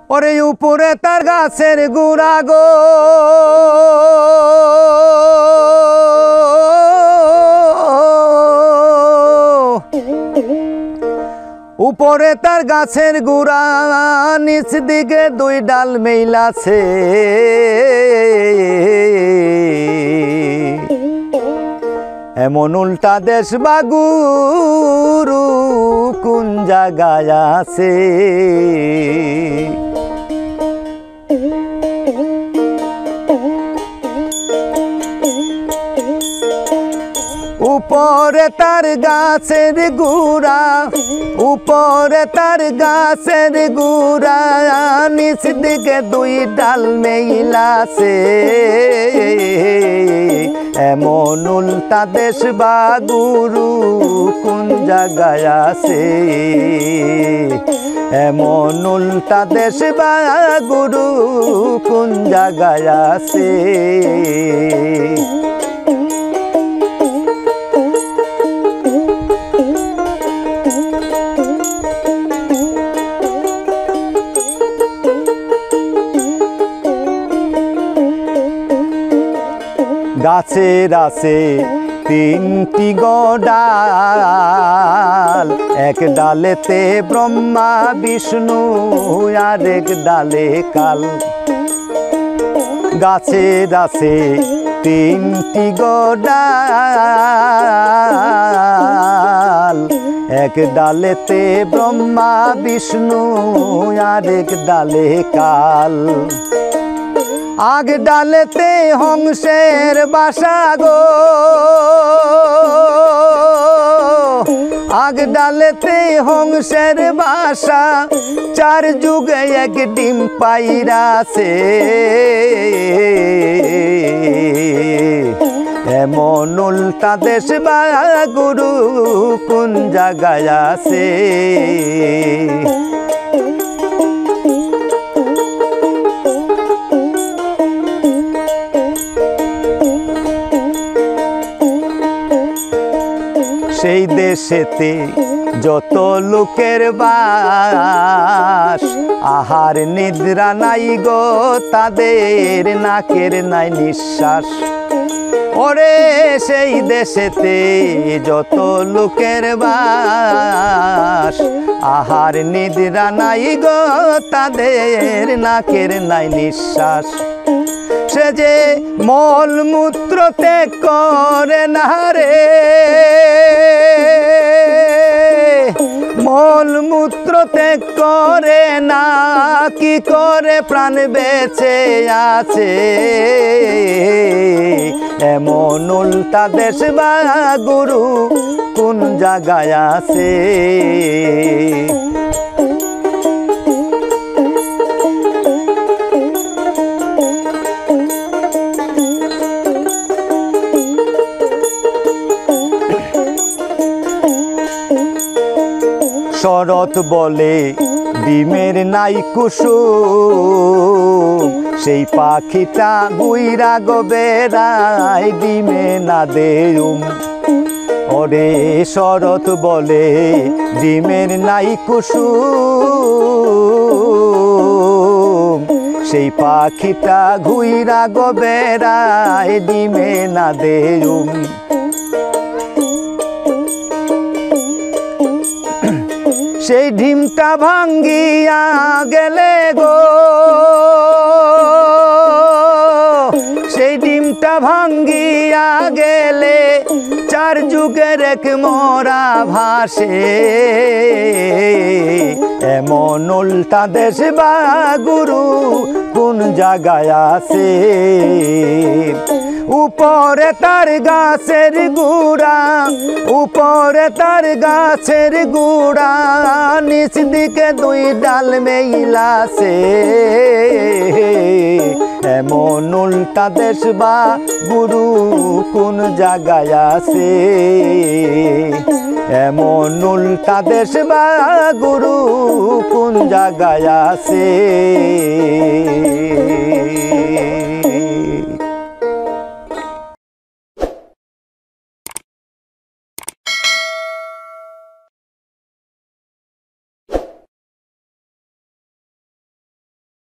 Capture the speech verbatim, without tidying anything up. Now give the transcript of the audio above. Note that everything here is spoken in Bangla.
ওরে উপরে তার গাছের গুড়া গো উপরে তার গাছের গুড়া নিচ দিকে দুই ডাল মেইলাছে এমন উল্টা দেশ বা গুরু কোন জায়গায় আছে উপরে তার গাছের গুড়া উপরে তার গাছের গুড়া নিচ দিকে দুই ডাল মেইলাছে এমন উল্টা দেশ বা গুরু কোন জায়গায় আছে এমন উল্টা দেশ বা গুরু কোন জায়গায় আছে গাছের আছে তিনটি ডাল এক ডালেতে ব্রহ্মা বিষ্ণু আর এক ডালে কাল গাছের আছে তিনটি ডাল এক ডালেতে ব্রহ্মা বিষ্ণু আর এক ডালে কাল আগ ডালেতে হংসের বাসা গো আগ ডালেতে হংসের বাসা চার যুগে এক ডিম পাইরাছে এমন উল্টা দেশ বা গুরু কোন জায়গায় আছে সেই দেশেতে যত লোকের বাস আহার নিদ্রা নাই গো তাদের নাকের নাই নিঃশ্বাস ওরে সেই দেশেতে যত লোকের বাস আহার নিদ্রা নাই গো তাদের নাকের নাই নিঃশ্বাস সে যে মল মূত্র ত্যাগ করে না রে মল মূত্র ত্যাগ করে না কি করে প্রাণ বেঁচে আছে এমন উল্টা দেশ বা গুরু কোন জায়গায় আছে শরৎ বলে ডিমের নাই কুসুম সেই পাখিটা গুইরা গো বেড়ায় ডিমে না দেউম ওরে শরৎ বলে ডিমের নাই কুসুম সেই পাখিটা গুইরা গো বেড়ায় ডিমে না দেউম সেই ডিমটা ভাঙ্গিয়া গেলে গো সেই ডিমটা ভাঙ্গিয়া গেলে চার যুগের এক মরা ভাসে এমন উল্টা দেশ বা গুরু কোন জায়গায় আছে উপরে তার গাছের গুড়া উপরে তার গাছের গুড়া নিচ দিকে দুই ডাল মেইলাছে এমন উল্টা দেশ বা গুরু কোন জায়গায় আছে এমন উল্টা দেশ বা গুরু কোন জায়গায় আছে